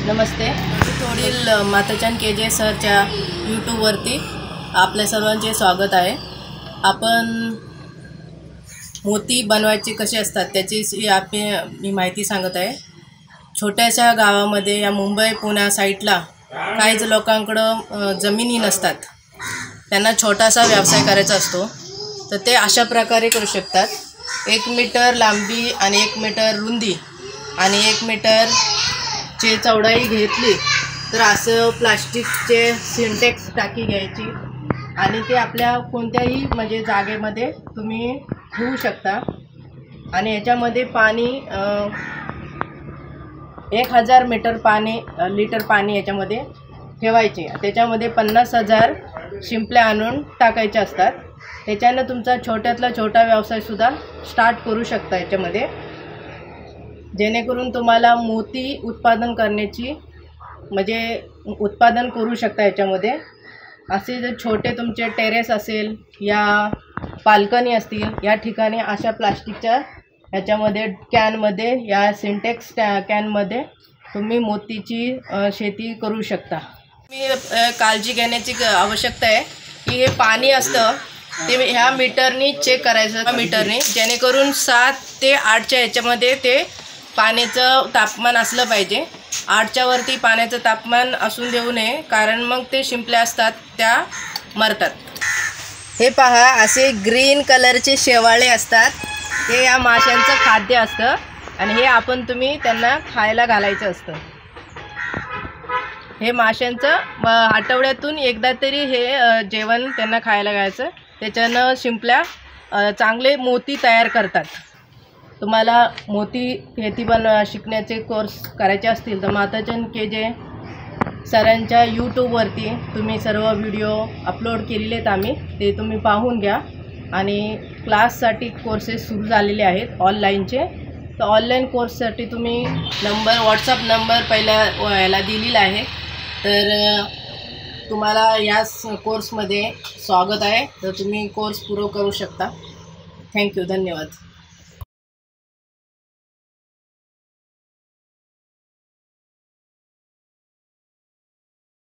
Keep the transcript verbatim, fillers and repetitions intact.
नमस्ते. थोडील माताचंद KJ सरच्या यूट्यूबवरती आपल्या सर्वांचे स्वागत आहे. आपण मोती बनवायचे कसे असतात त्याची आपली मी माहिती सांगत आहे. छोट्याशा गावामध्ये या मुंबई पुणे साईडला काहीच लोकांकडं जमिनी नसतात. त्यांना छोटासा व्यवसाय करायचा असतो, तर ते अशा प्रकारे करू शकतात. एक मीटर लांबी आणि एक मीटर रुंदी आणि एक मीटर चे चौडाई घेतली तर असं प्लास्टिकचे सिंटेक्स टाकी घ्यायची आणि ते आपल्या कोणत्याही म्हणजे जागेमध्ये तुम्ही ठेवू शकता. आणि याच्यामध्ये पाणी एक हजार मीटर पाणी लिटर पाणी याच्यामध्ये ठेवायचे. त्याच्यामध्ये पन्नास हजार शिंपल्या आणून टाकायच्या असतात. त्याच्यानं तुमचा छोट्यातला छोटा व्यवसायसुद्धा स्टार्ट करू शकता याच्यामध्ये, जेणेकरून तुम्हाला मोती उत्पादन करण्याची म्हणजे उत्पादन करू शकता याच्यामध्ये. असे जर छोटे तुमचे टेरेस असेल या बाल्कनी असतील या ठिकाणी अशा प्लास्टिकच्या ह्याच्यामध्ये कॅनमध्ये या सिंटेक्स कॅनमध्ये तुम्ही मोतीची शेती करू शकता. मी काळजी घेण्याची आवश्यकता आहे की हे पाणी असतं ते ह्या मीटरनी चेक करायचं मीटरनी, जेणेकरून सात ते आठच्या ह्याच्यामध्ये ते पाण्याचं तापमान असलं पाहिजे. आठच्या वरती पाण्याचं तापमान असून देऊ नये, कारण मग ते शिंपल्या असतात त्या मरतात. हे पहा, असे ग्रीन कलरचे शेवाळे असतात, हे या माशांचं खाद्य असतं आणि हे आपण तुम्ही त्यांना खायला घालायचं असतं. हे माशांचं आठवड्यातून एकदा तरी हे जेवण त्यांना खायला घालायचं. त्याच्यानं शिंपल्या चांगले मोती तयार करतात. तुम्हाला मोती खेती बन शिकण्याचे कोर्स करायचे असतील तर माताचंद केजे सरांच्या यूट्यूबवरती तुम्ही सर्व व्हिडिओ अपलोड केलेले आहेत आम्ही, ते तुम्ही पाहून घ्या. आणि क्लाससाठी कोर्सेस सुरू झालेले आहेत ऑनलाईनचे, तर ऑनलाईन कोर्ससाठी तुम्ही नंबर व्हॉट्सअप नंबर पहिल्या याला दिलेला आहे. तर तुम्हाला या कोर्समध्ये स्वागत आहे, तर तुम्ही कोर्स पूर्ण करू शकता. थँक्यू, धन्यवाद.